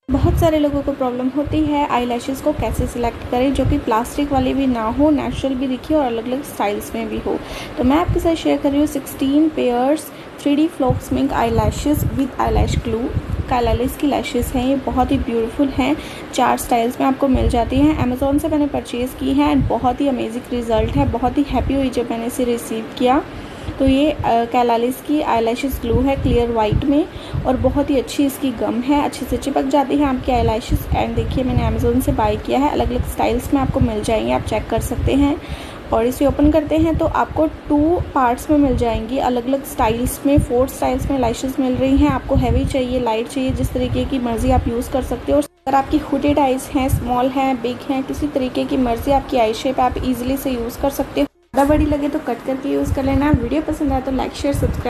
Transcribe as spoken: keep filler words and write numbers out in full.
बहुत सारे लोगों को प्रॉब्लम होती है आई लैशेज़ को कैसे सिलेक्ट करें जो कि प्लास्टिक वाली भी ना हो, नेचुरल भी दिखे और अलग अलग स्टाइल्स में भी हो। तो मैं आपके साथ शेयर कर रही हूँ sixteen pairs three D flocks mink eyelashes with eyelash glue. कैलालिस की लैशेज़ हैं, ये बहुत ही ब्यूटीफुल हैं, चार स्टाइल्स में आपको मिल जाती हैं। अमेज़ॉन से मैंने परचेज़ की है एंड बहुत ही अमेजिंग रिज़ल्ट है, बहुत ही हैप्पी हुई जब मैंने इसे रिसीव किया। तो ये कैलालिस की आई लैशेज़ ग्लू है क्लियर वाइट में और बहुत ही अच्छी इसकी गम है, अच्छे से चिपक जाती है आपकी आई लैशेज़। एंड देखिए मैंने अमेज़ॉन से बाय किया है, अलग अलग स्टाइल्स में आपको मिल जाएंगे, आप चेक कर सकते हैं। और इसे ओपन करते हैं तो आपको टू पार्ट्स में मिल जाएंगी, अलग अलग स्टाइल्स में, फोर स्टाइल्स में लैशेज़ मिल रही हैं। आपको हैवी चाहिए, लाइट चाहिए, जिस तरीके की मर्ज़ी आप यूज़ कर सकते हो। अगर आपकी हुडेड आइज़ हैं, स्मॉल हैं, बिग हैं, किसी तरीके की मर्ज़ी आपकी आई शेप आप इजीली से यूज़ कर सकते हो। ज़्यादा बड़ी लगे तो कट करके यूज़ कर लेना। वीडियो पसंद आए तो लाइक शेयर सब्सक्राइब